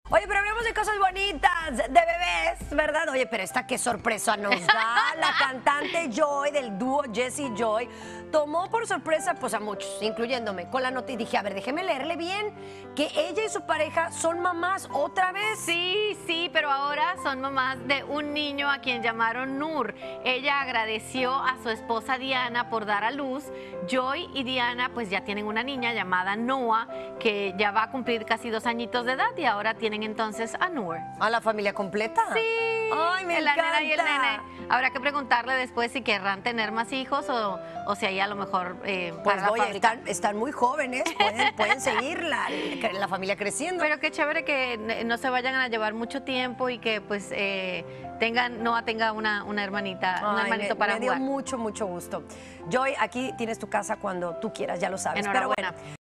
Oye, pero hablemos de cosas bonitas, de bebés, ¿verdad? Oye, pero esta qué sorpresa nos da la cantante Joy del dúo Jessie Joy. Tomó por sorpresa pues a muchos, incluyéndome, con la nota y dije, a ver, déjeme leerle bien, que ella y su pareja son mamás otra vez. Sí, pero ahora son mamás de un niño a quien llamaron Nur. Ella agradeció a su esposa Diana por dar a luz. Joy y Diana pues ya tienen una niña llamada Noah, que ya va a cumplir casi 2 añitos de edad y ahora tienen entonces a Nur. ¿A la familia completa? Sí. Ay, me la encanta. nena y el nene. Habrá que preguntarle después si querrán tener más hijos o si ahí a lo mejor Pues para la oye, fábrica. están muy jóvenes, pueden seguir la familia creciendo. Pero qué chévere que no se vayan a llevar mucho tiempo y que pues Noah tenga una hermanita, un Ay, hermanito para me dio jugar. mucho gusto. Joy, aquí tienes tu casa cuando tú quieras, ya lo sabes. Pero Enhorabuena. bueno,